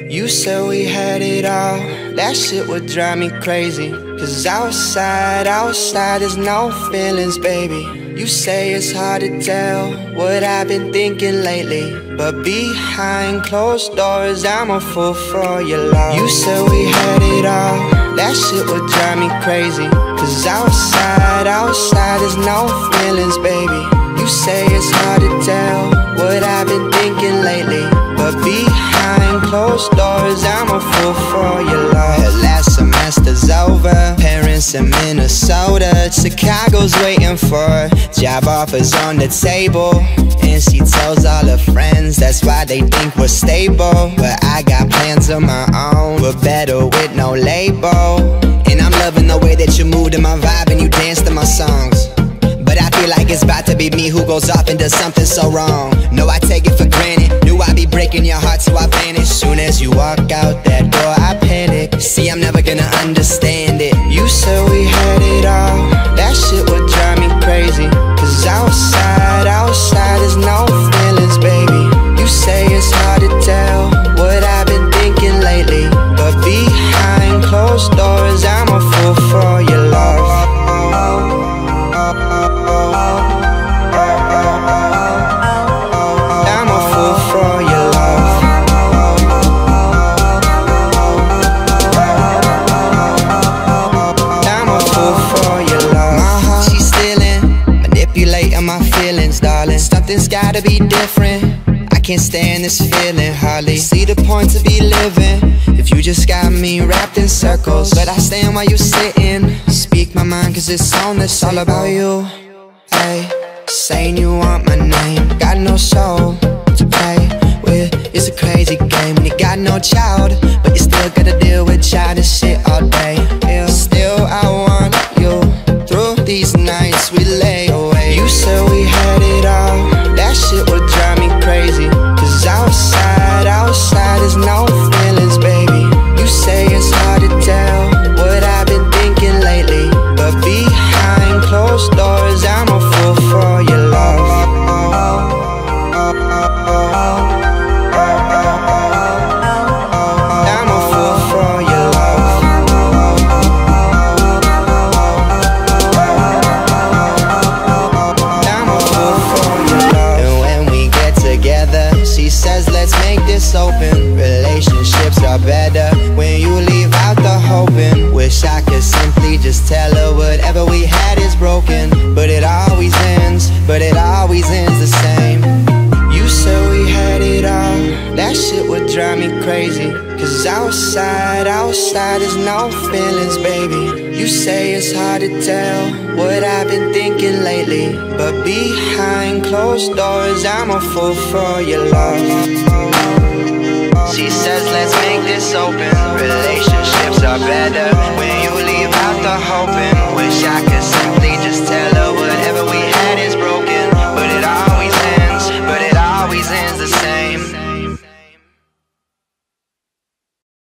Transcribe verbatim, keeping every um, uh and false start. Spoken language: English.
You said we had it all, that shit would drive me crazy. Cause outside, outside there's no feelings, baby. You say it's hard to tell what I've been thinking lately, but behind closed doors I'm a fool for your love. You said we had it all, that shit would drive me crazy. Cause outside, outside there's no feelings, baby. You say it's hard to tell what I've been thinking lately, but behind closed doors I'm a fool for your love. Her last semester's over, parents in Minnesota, Chicago's waiting for her, job offers on the table, and she tells all her friends that's why they think we're stable. But I got plans of my own, we're better with no label. And I'm loving the way that you move to my vibe and you dance to my songs. But I feel like it's about to be me who goes off and does something so wrong. No, I take it for granted, knew I'd be breaking your heart so I vanish. Soon as you walk out that door I panic, see I'm never gonna understand it. You said we had it all, that shit would drive me crazy. Cause outside, outside there's no feelings, baby. You say it's hard to tell what I've been thinking lately, but behind closed doors I'm a fool for your love. I'm a fool for your love. I'm a fool for your love. My heart, she's stealing, manipulating my feelings, darling. Something's gotta be different, I can't stand this feeling hardly. See the point to be living if you just got me wrapped in circles. But I stand while you sitting, speak my mind cause it's on, it's all about you. Hey, saying you want my name, got no soul to play with, it's a crazy game. And you got no child, but you still gotta deal with childish shit all day. Yeah, still I want you, through these nights we lay away. You said we had it all, that shit would drive me crazy. Cause outside, outside there's no feelings, baby. You say it's hard to tell what I've been thinking lately, but behind closed doors I'm a fool for your love. I'm a fool for your love. I'm a fool for your love. And when we get together, she says let's make this open. Relationships are better when you leave out the hoping. Wish I could simply just tell her whatever we had is broken, but it always ends, but it always ends the same. You said we had it all, that shit would drive me crazy. Cause outside, outside there's no feelings, baby. You say it's hard to tell what I've been thinking lately, but behind closed doors I'm a fool for your love. She says let's make this open. Relationships are better when you leave out the hoping. Wish I could